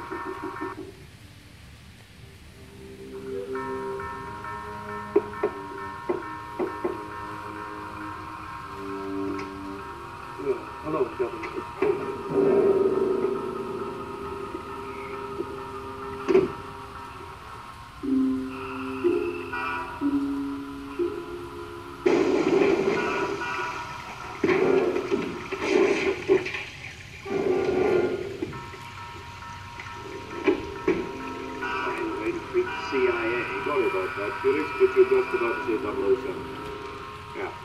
Hello, gentlemen. CIA. Sorry about that, Felix, but you're just about to say 007. Yeah.